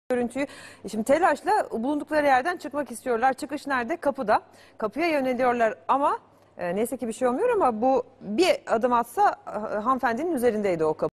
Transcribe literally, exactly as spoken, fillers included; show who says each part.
Speaker 1: görüntüyü. Şimdi telaşla bulundukları yerden çıkmak istiyorlar. Çıkış nerede? Kapıda. Kapıya yöneliyorlar ama e, neyse ki bir şey olmuyor ama bu bir adım atsa e, hanımefendinin üzerindeydi o kapı.